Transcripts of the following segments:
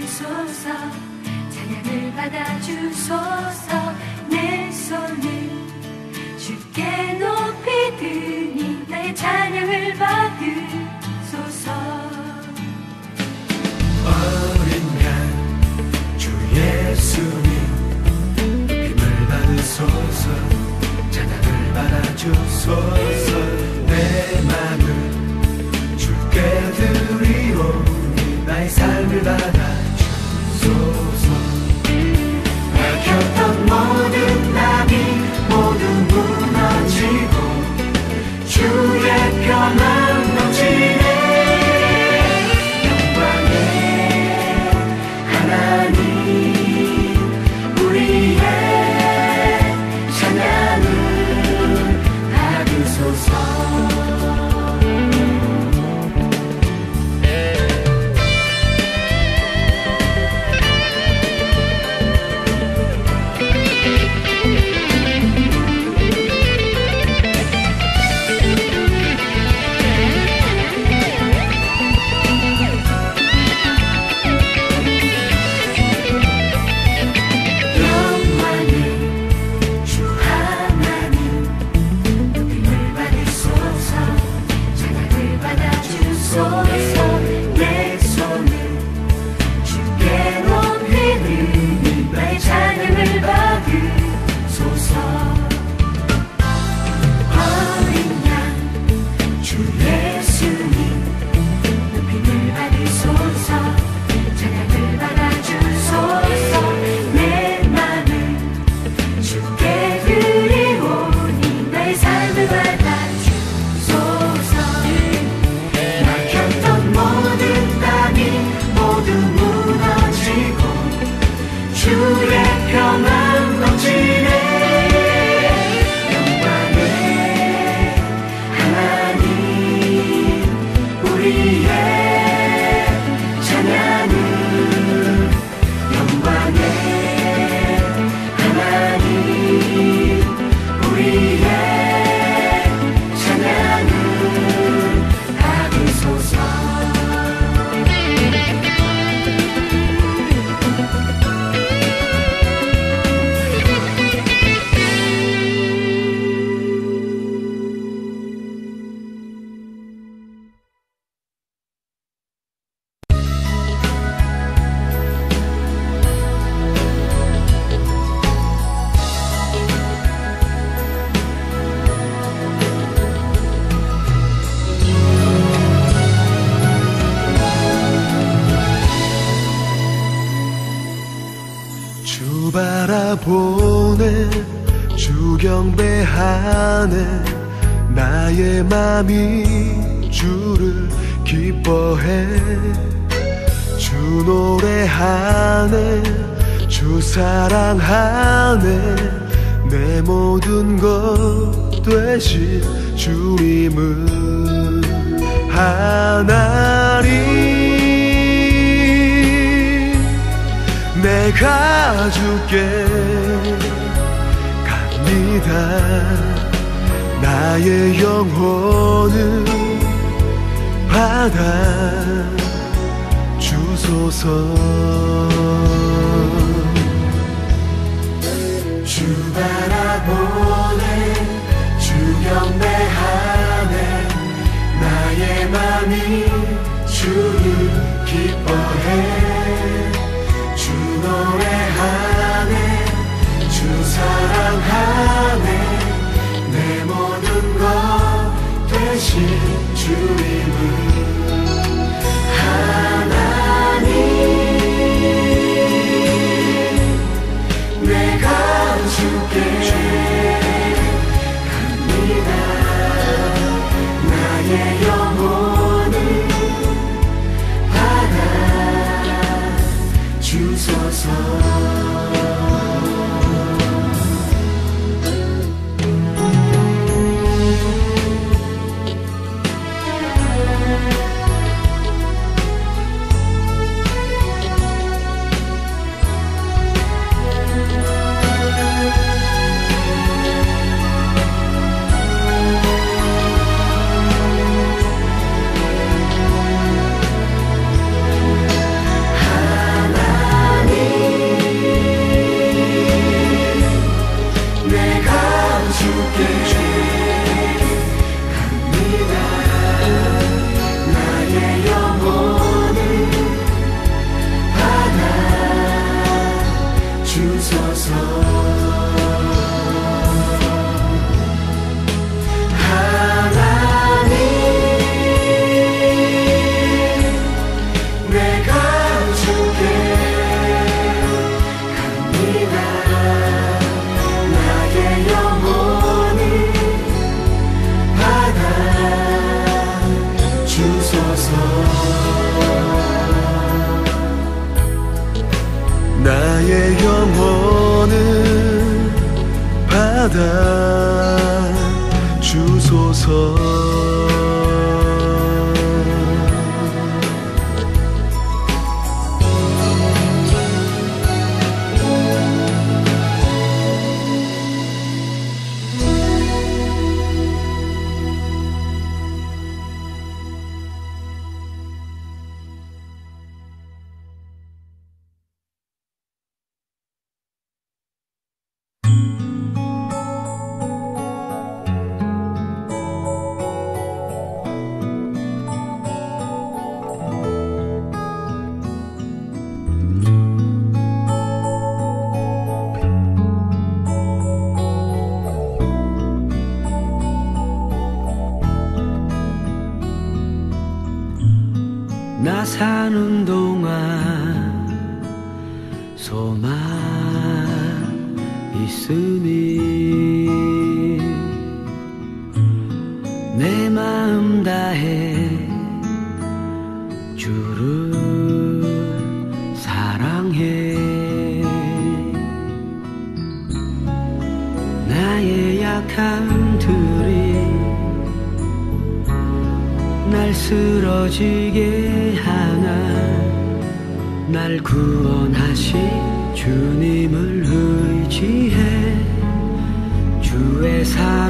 받으소서. 찬양을 받아주소서. 내 손을 주께 높이 드니 나의 찬양을 받으소서. 어린 양 주 예수님 힘을 받으소서. 찬양을 받아주소서. 내 맘을 주께 드리오니 나의 삶을 받아주소서. 막혔던 모든 낙이 모두 무너지고 주의 평안 넘치네. 영광의 하나님 우리의 찬양을 받으소서. 내 손을 주께 높이 드니 나의 찬양을 받으소서. 어린 양 주 예수님 높임을 받으소서. 찬양을 받아주소서. 내 맘을 주께 드리오니 나의 삶을 받아주소서. 모든 땅이 모두 무너지고 주의 평안 넘치네. 영광의 하나님 우리의 찬양을. 영광의 하나님 우리의 찬양을 받으소서. 주 바라보네 주 경배하네. 나의 맘이 주를 기뻐해. 주 노래하네 주 사랑하네. 내 모든 것 되신 주님을. 하나님 내가 주께 갑니다. 나의 영혼을 받아 주소서. 주 바라보네 주 경배하네. 나의 맘이 주를 기뻐해. 주 노래하네 주 사랑하네. 내 모든 것 되신 주님을. 하나님 내가 주께 갑니다. 나의 영혼을 받아 주소서. 하나 나의 영혼을 받아 주소서. 나 사는 동안 소망 있으니 내 마음 다해 주를 사랑해. 나의 약함들이 날 쓰러지게 하나 날 구원하신 주님을 의지해 주의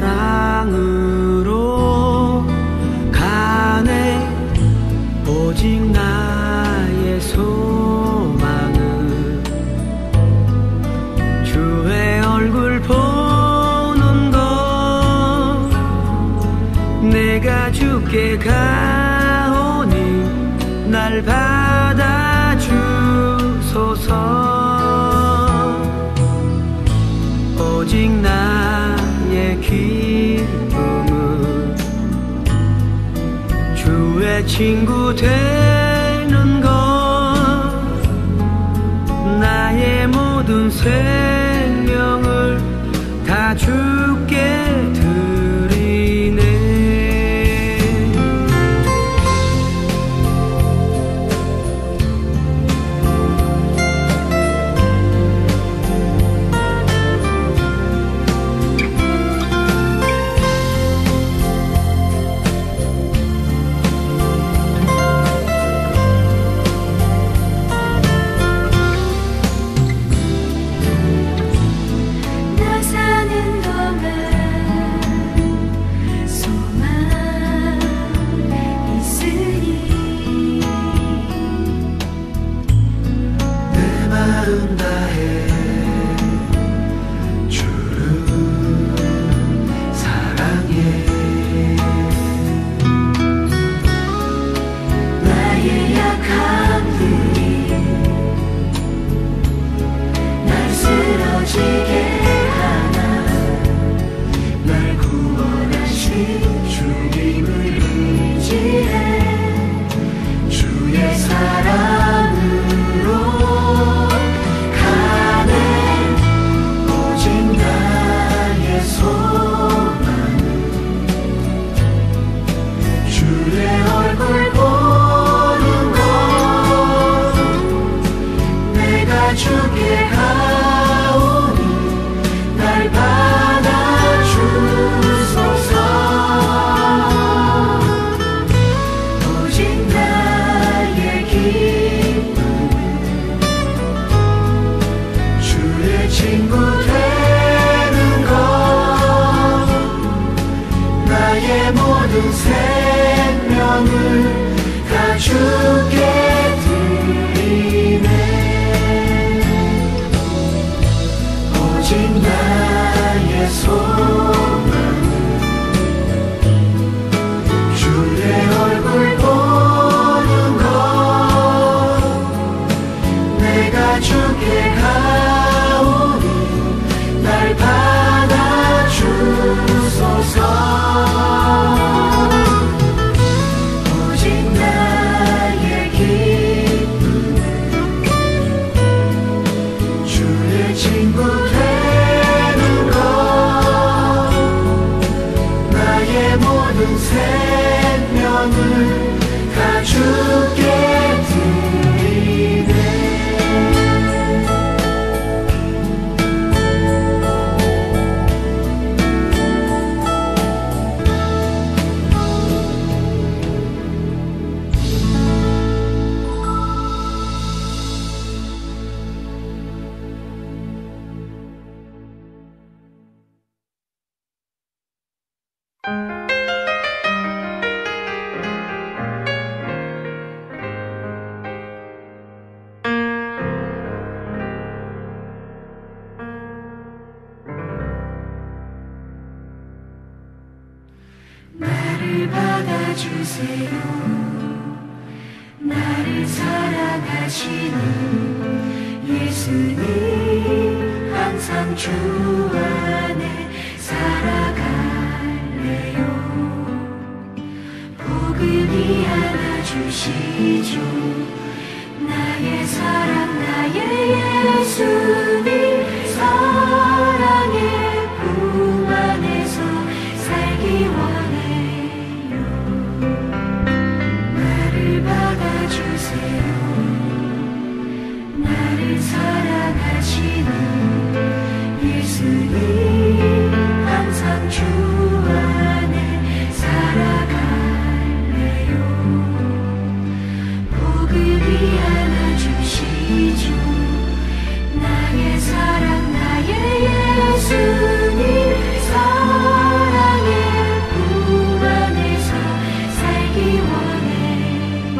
사랑으로 가네. 오직 나의 소망은 주의 얼굴 보는 것. 내가 주께 가오니 날 받아주소서. 오직 나의 기쁨은 주의 친구 되는 것. 나의 모든 생명을 다 주께 드리네. 받아주세요. 나를 사랑하시는 예수님 항상 주 안에 살아갈래요. 복음이 안아주시죠. 나의 사랑 나의 예수님 사랑의 품 안에서 살기 원해요. 나를 받아주세요. 나를 사랑하시는 예수님 항상 주 안에 살아갈래요. 복음이 안아주시죠. 나의 사랑 나의 예수님 사랑의 품 안에서 살기 원해요.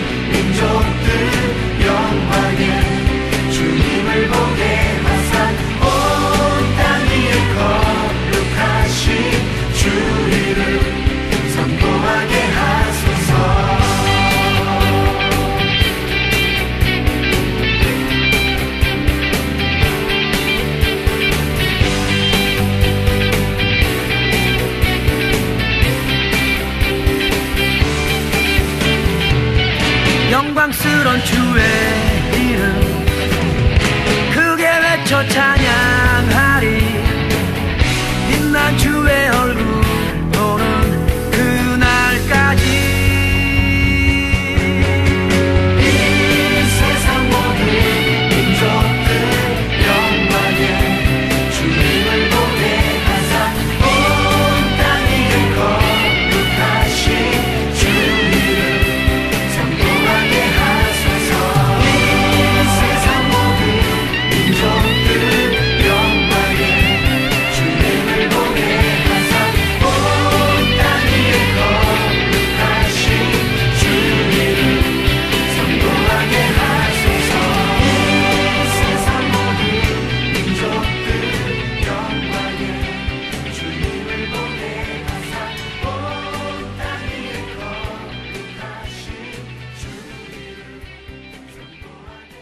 영광의 주님을 보게 하사 영광스런 주의 이름 크게 외쳐 찬양하리. 빛난 주의 얼굴 보는 그날까지 이 세상 모든 민족들 영광에 주님을 보게 하사 온 땅 위에 거룩하신 주 이름 선포하게 하소서. 이 세상 모든 민족들 영광에 주님을 보게 하사 온 땅 위에 거룩하신 주 이름 선포하게 하소서. 이 세상 모든 민족들 영광에 주님을 보게 하사 온 땅 위에 거룩하신 주 이름 선포하게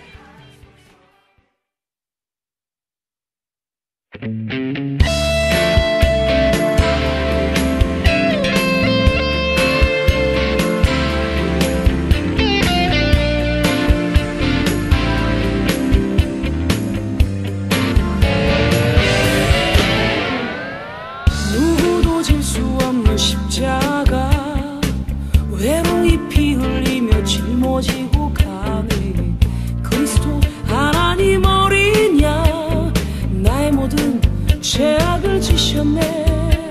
누구도 질 수 없는 십자가 외로이 피 흘리며 짊어지고 가네. 그리스도 하나님 어린 양 나의 모든 죄악을 지셨네.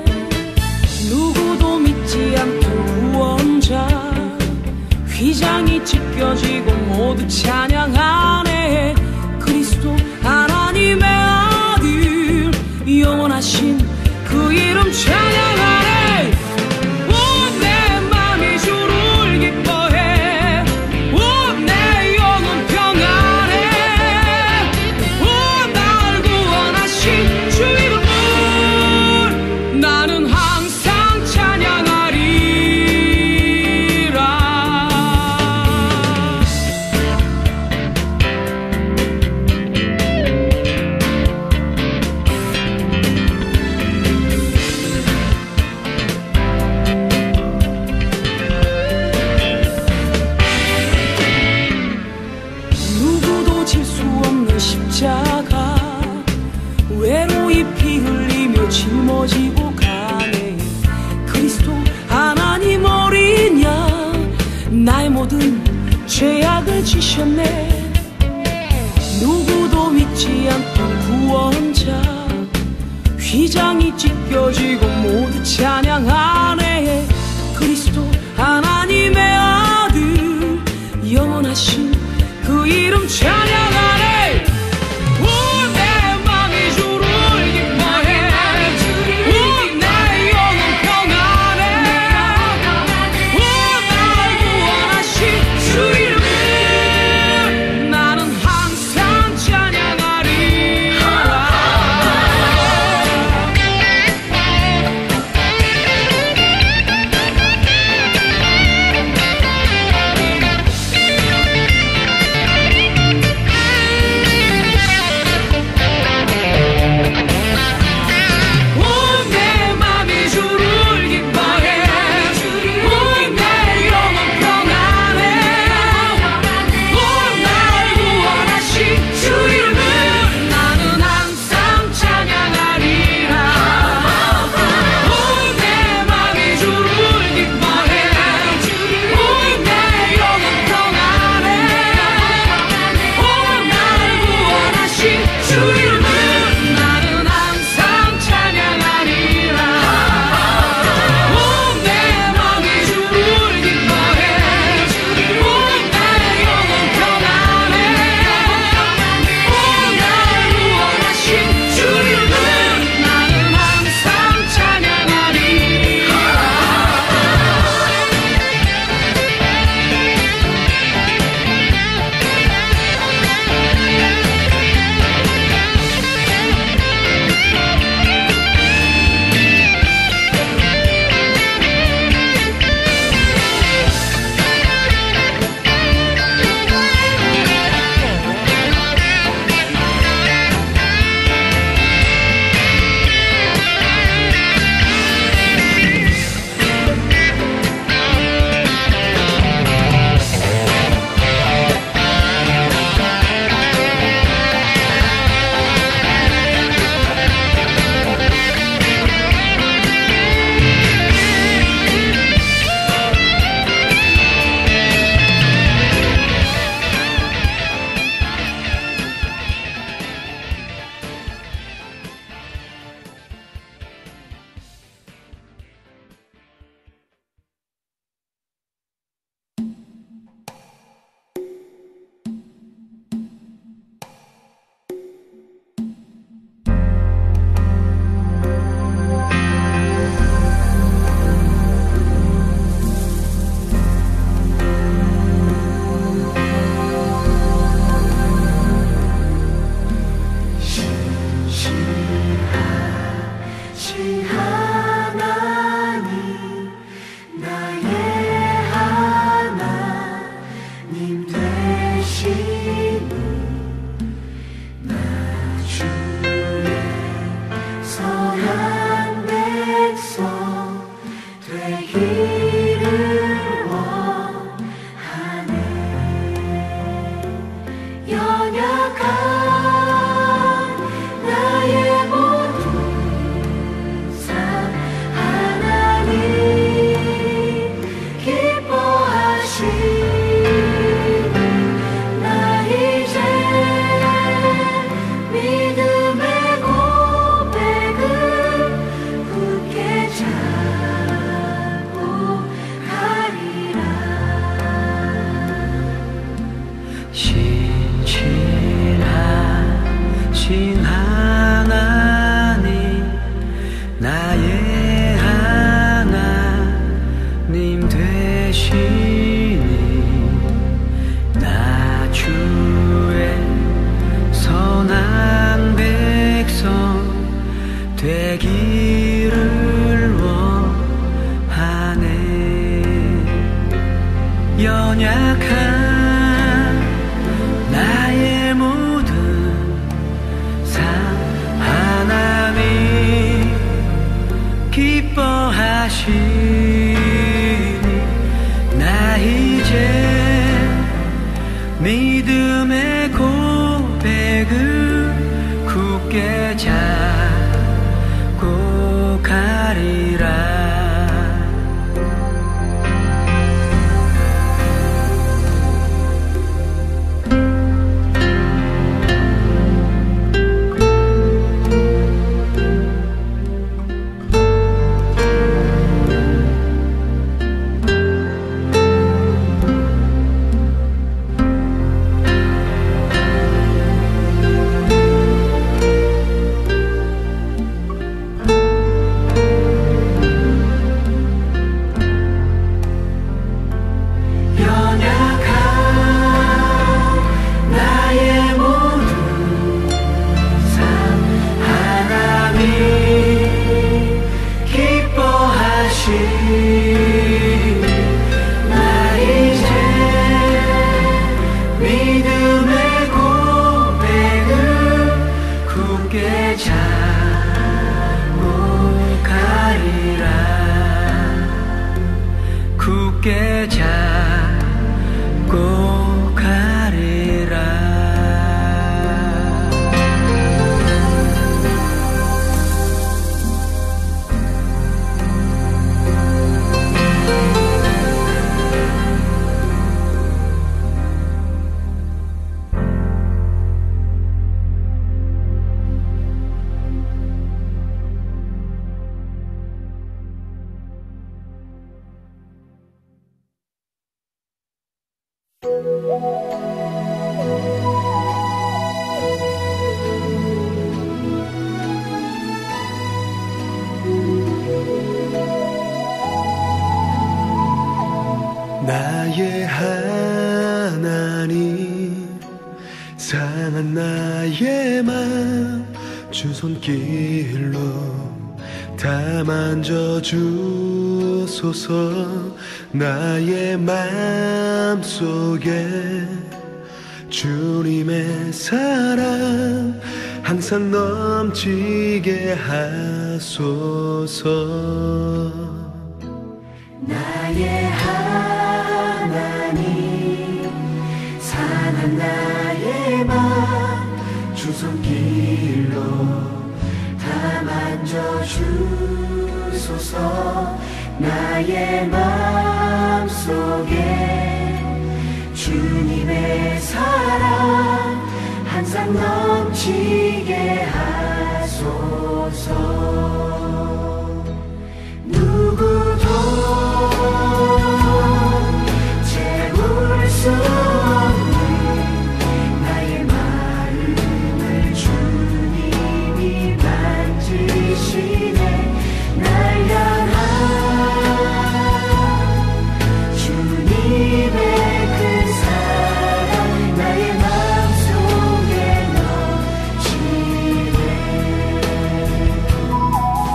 누구도 믿지 않던 구원자 휘장이 찢겨지고 모두 찬양하네. 그리스도 하나님의 아들 영원하신 그 이름 찬양하네. 온 내 맘이 주를 기뻐해. 온 내 영혼 평안해. 온 날 구원하신 주 이름을 나는 항상 찬양하리라. 누구도 질 수 없는 십자가 외로이 피 흘리며 짊어지고 가네. 그리스도 하나님 어린 양 나의 모든 죄악을 지셨네. 누구도 믿지 않던 구원자 휘장이 찢겨지고 모두 찬양하네. 그리스도 하나님의 아들 영원하신 그 이름 찬양하네. 온 내 맘이 주를 기뻐해. 온 내 영혼 평안해. 온 날 구원하신 주 이름을 나는 항상 찬양하리라. 주의 선한 백성 되기를 원하네. 연약한 나의 모든 삶 하나님 기뻐하시니 나 이제 믿음의 고백을 굳게 잡고 가리라. 굳게 잡고 가리라. 나의 하나님 상한 나의 맘 주 손길로 다 만져주소서. 나의 맘속에 주님의 사랑 항상 넘치게 하소서. 나의 하나님 상한 나의 맘 주 손길로 다 만져주소서. 나의 맘속에 주님의 사랑 항상 넘치게 하소서. 누구도 채울 수 없는 나의 마음을 주님이 만지시네. 날 향한 주님의 그 사랑 나의 마음속에 넘치네.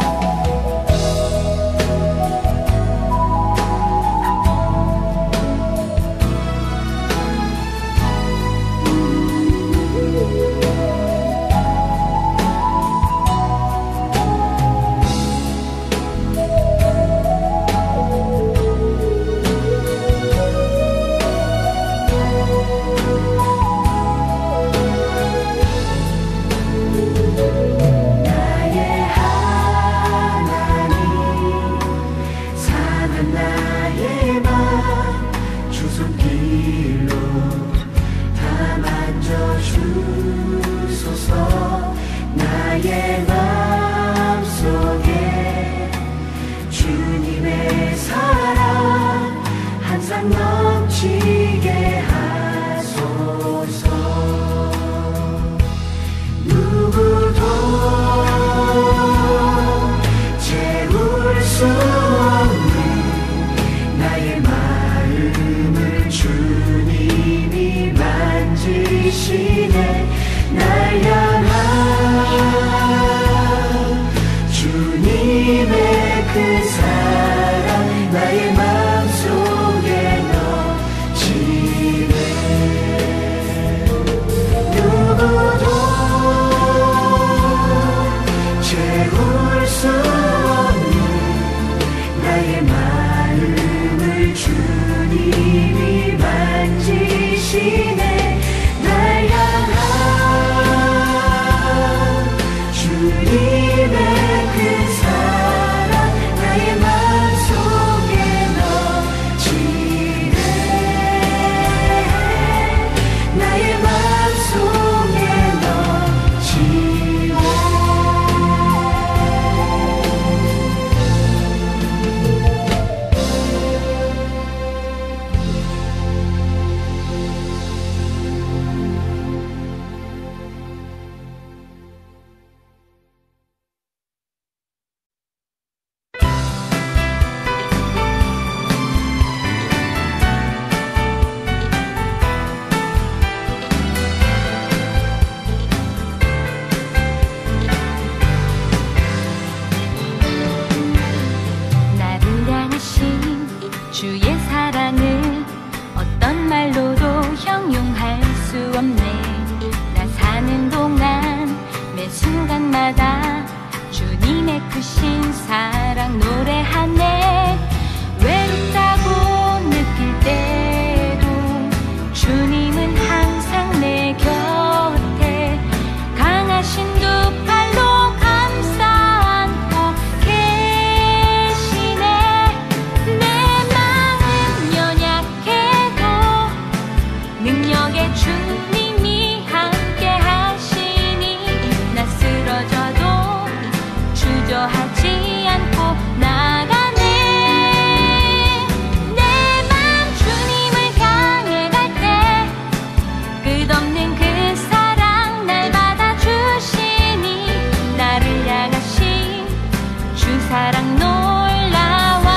내게 주님이 함께 하시니 나 쓰러져도 주저하지 않고 나가네. 내 맘 주님을 향해 갈 때 끝없는 그 사랑 날 받아주시니 나를 향하신 주 사랑 놀라워.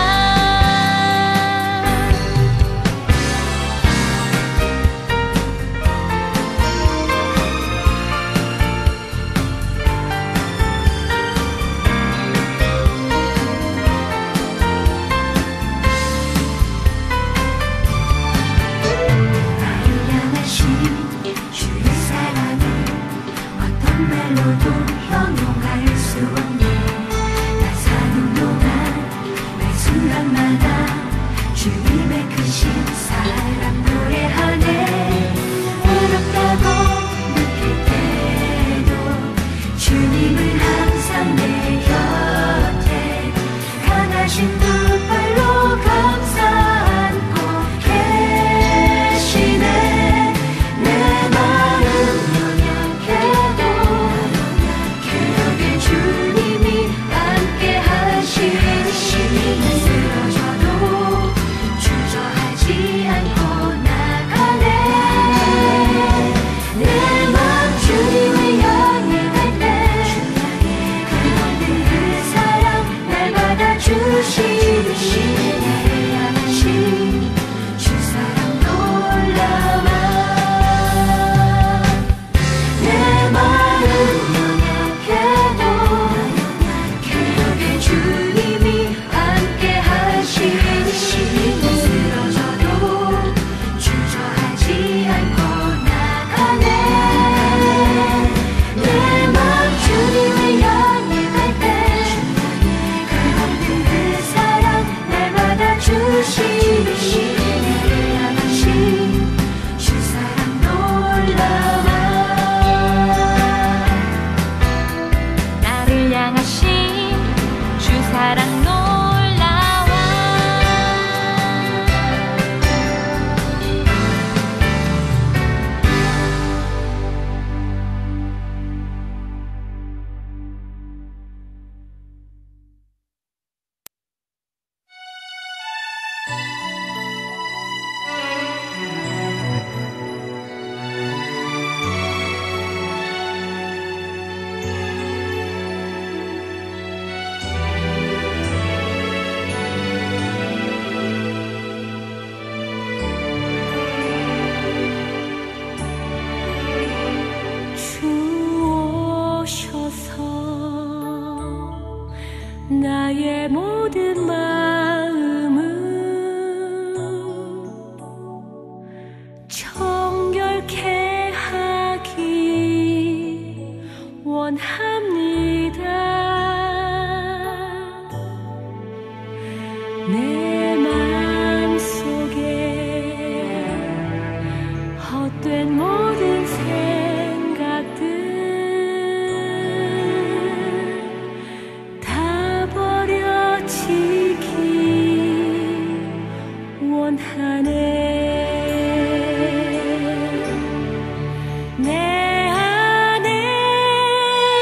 나를 향하신 주의 사랑은 어떤 말로도 형용할 수 없네. 나 사는 동안 매 순간마다 주님의 크신 사랑 노래하네. 외롭다고 느낄 때도 주님은 항상 내 곁에 강하신 두 팔로 감싸 안고 계시네. 내 마음 연약해도 기억에 주님이 함께 하시니 쓰러져도 주저하지 않고 나가네. 내 마음 주님을 향해 갈 때 끝없는 그 사랑 날 받아주시니 나를 향하신 주 사랑 놀라워. 내 마음 연약해도 기억에 주님이 함께 하시니 쓰러져도 주저하지 않고 나가네. 내 마음 주님을 향해 갈 때 끝없는 그 사랑 날 받아주시니 나를 향하신 주 사랑 놀라워. 나를 향하신 주 사랑 놀라워. 주 오셔서 나의 모든 마음을 정결케 하기 원합니다. 내 마음속에 헛된 모든 생각들 다 버려지기 원하네. 내 안에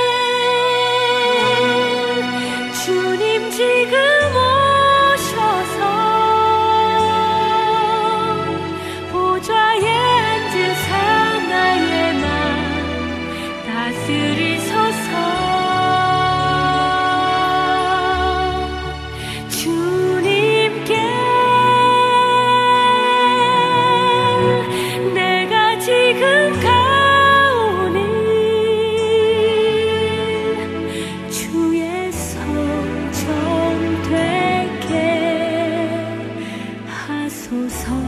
주님 지금 오셔서 보좌에 앉으사 나의 맘 다스리소서. 주님께 내가 지금 가오니 주의 성전 되게 하소서.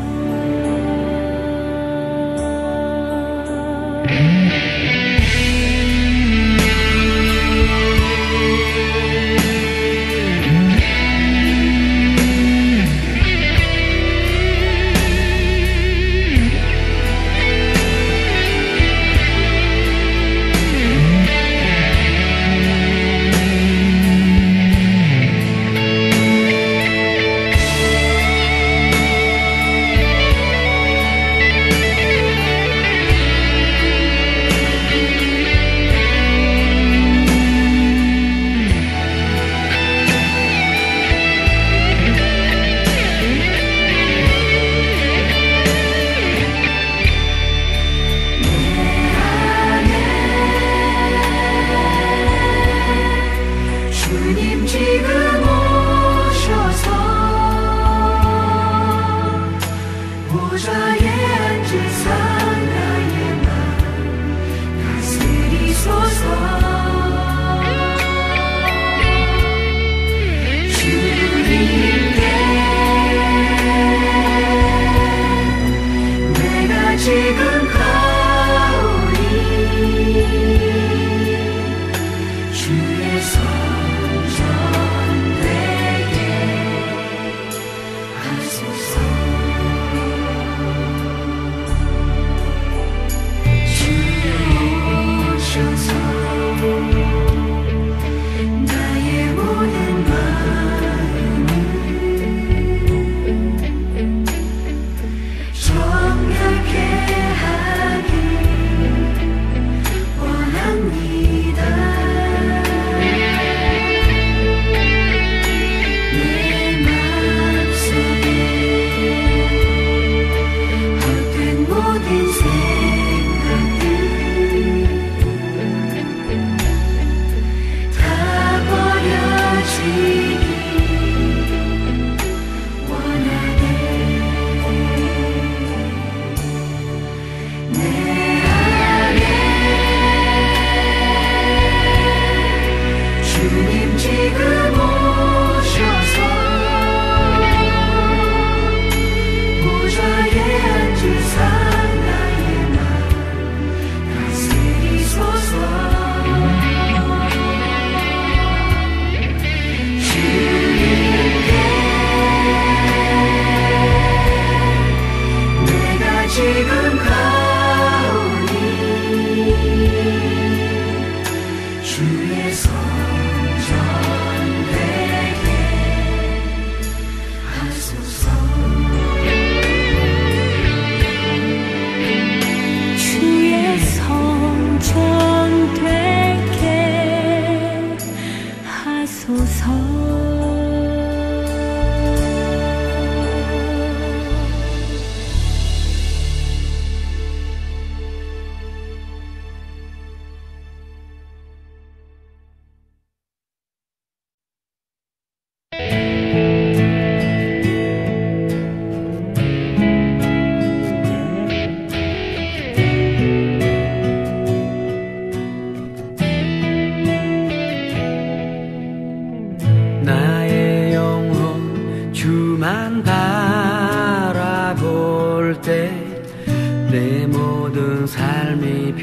내 모든 삶이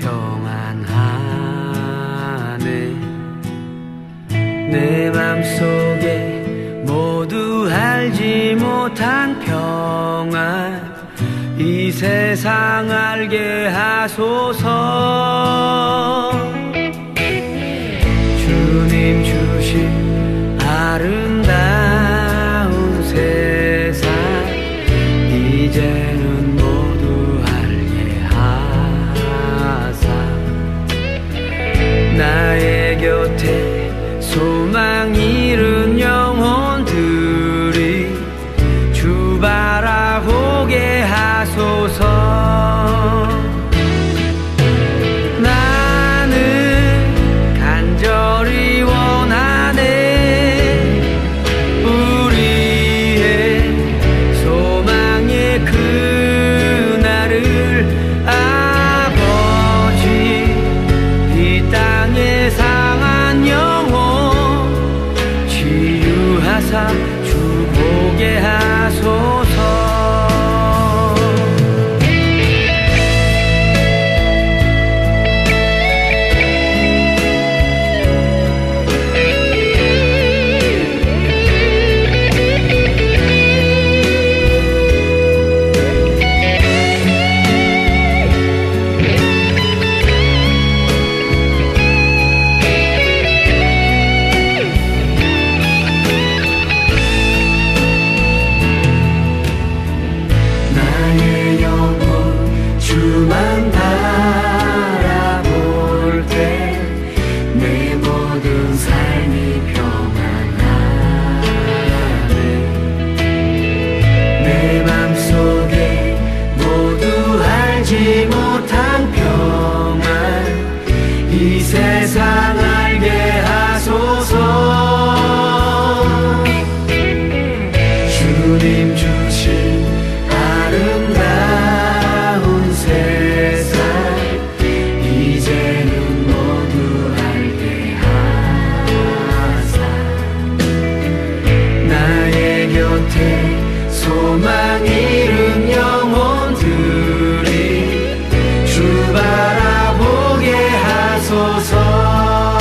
평안하네. 내 맘속에 모두 알지 못한 평안 이 세상 알게 하소서. 주님 주신 아름다운 세상 이제는 모두 알게 하사 나의 곁에 소망 잃은 영혼들이 주 바라보게 하소서. 나는 간절히 원하네. 우리의 소망의 그날을 아버지 이 땅에 상한 영혼 치유하사 주 보게 하소서. 나의 영혼 주만 바라볼 때 내 모든 삶이 평안하네. 내 맘속에 모두 알지 못한 평안 이 세상 알게 하소서. 주님 주신 아름다운 세상 이제는 모두 알게 하사 나의 곁에 소망 잃은 영혼들이 주 바라보게 하소서.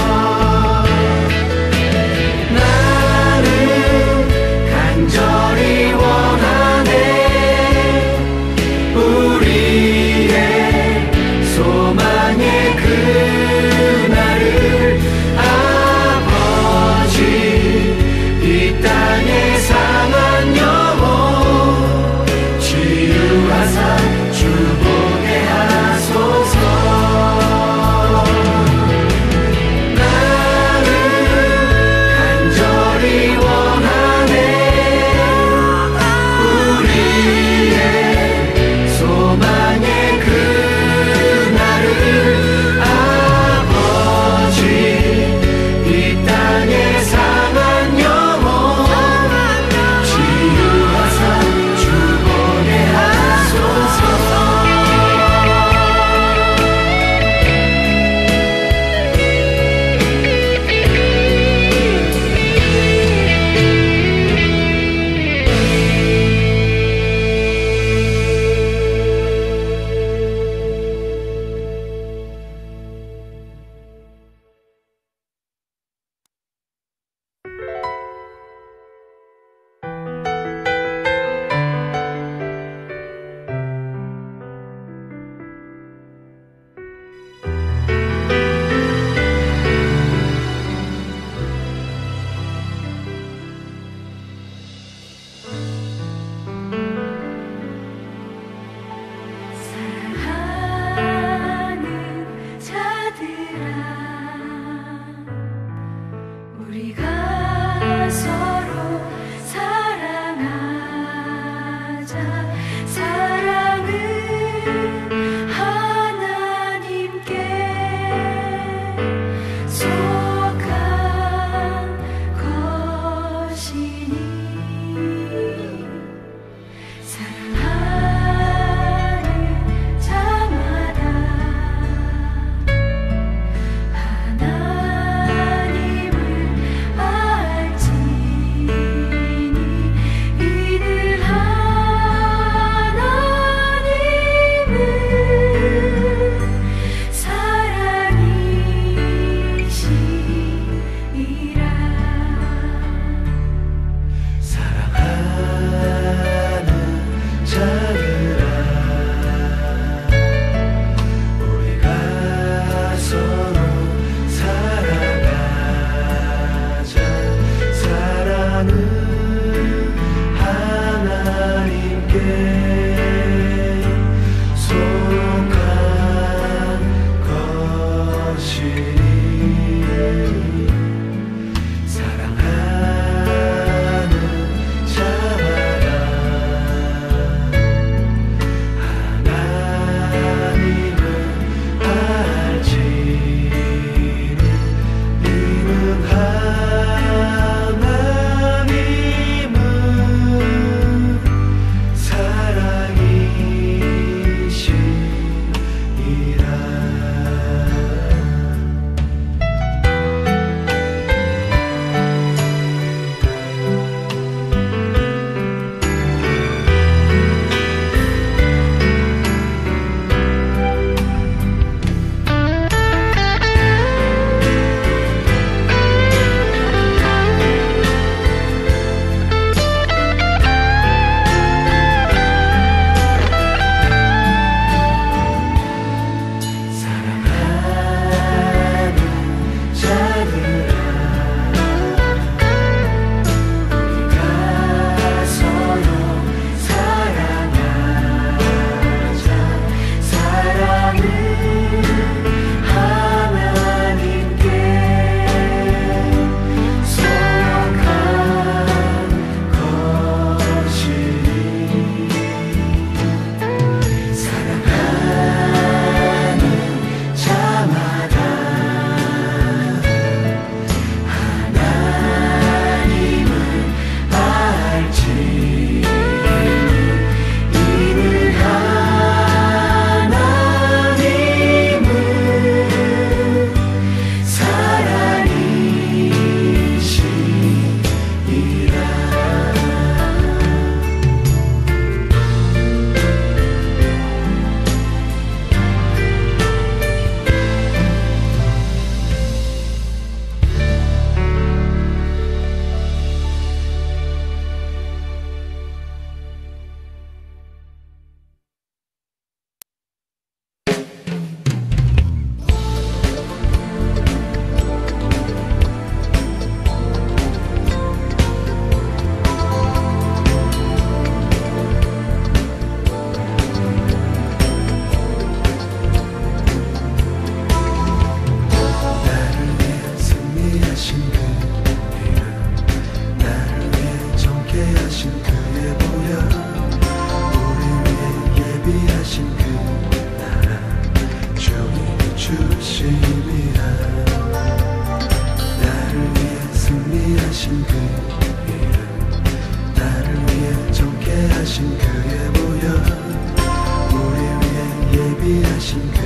간절히 원하네. 우리의 소망의 그날을 아버지 이 땅에 상한 영혼 치유하사 주 보게 하소서. 나는 간절히 소망의 그날을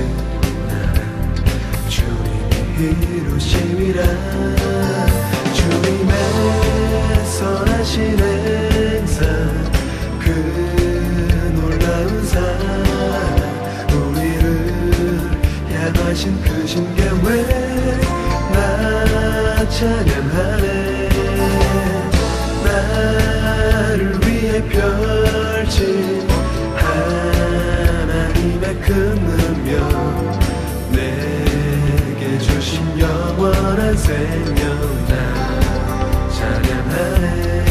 나라 주님이 이루심이라 주님의 선하신 행사 그 놀라운 사랑 우리를 향하신 그 신경을 나 찬양하네 나를 위해 펼친 하나님의 큰 능력 내게 주신 영원한 생명 나 찬양하네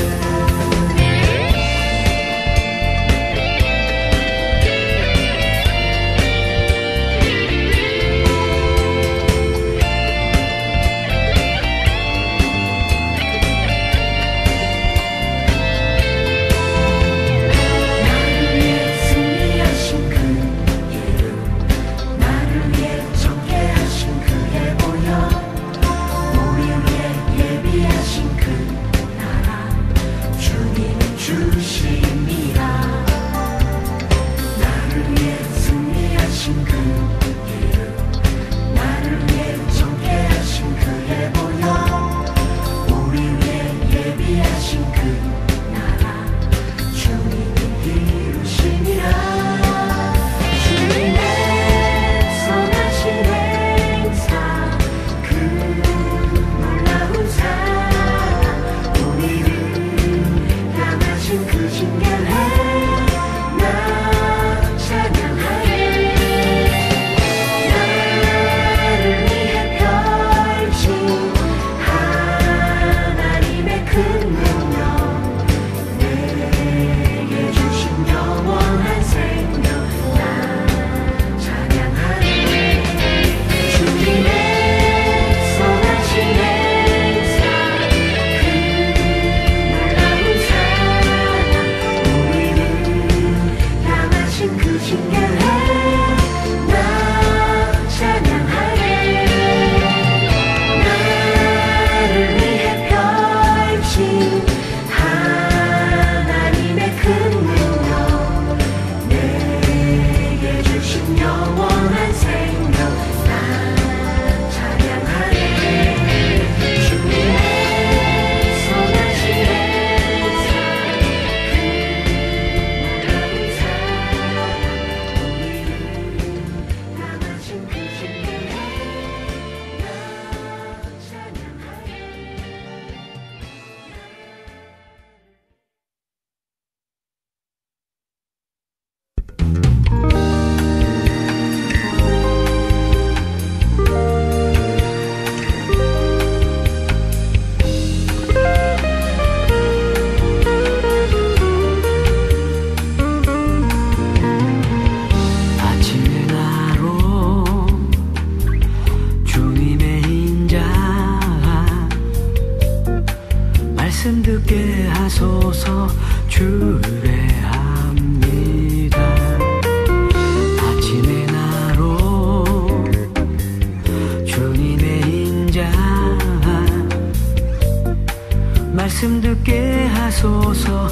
말씀 듣게 하소서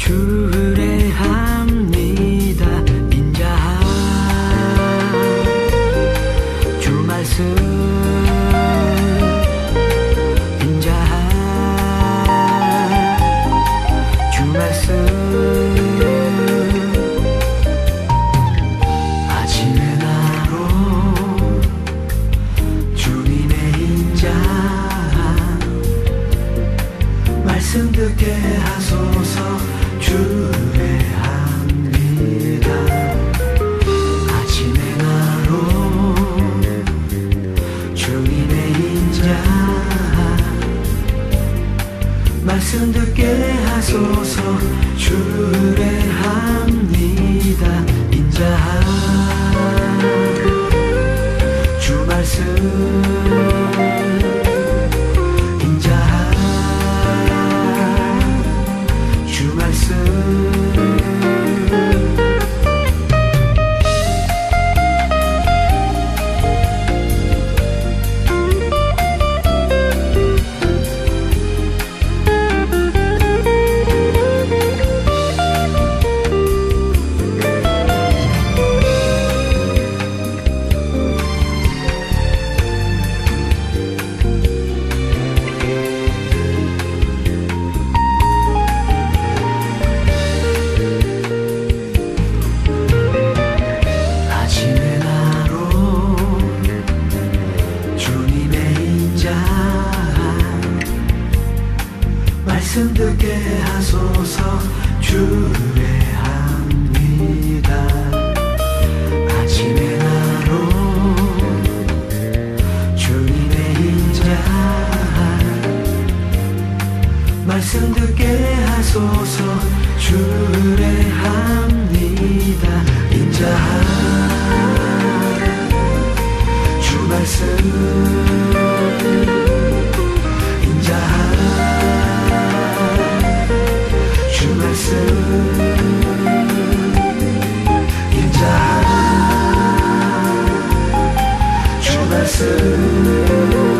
주례합니다. 인자하 주 말씀 인자하 주 말씀 아침에 나로 주님의 인자하 말씀 듣게 하소서 주례합니다. 아침에 나로 주님의 인자하 말씀 듣게 하소서 주례합니다. 인자하 주 말씀 하소서 주례합니다. 인자하 주 말씀 인자하 주 말씀 인자하 주 말씀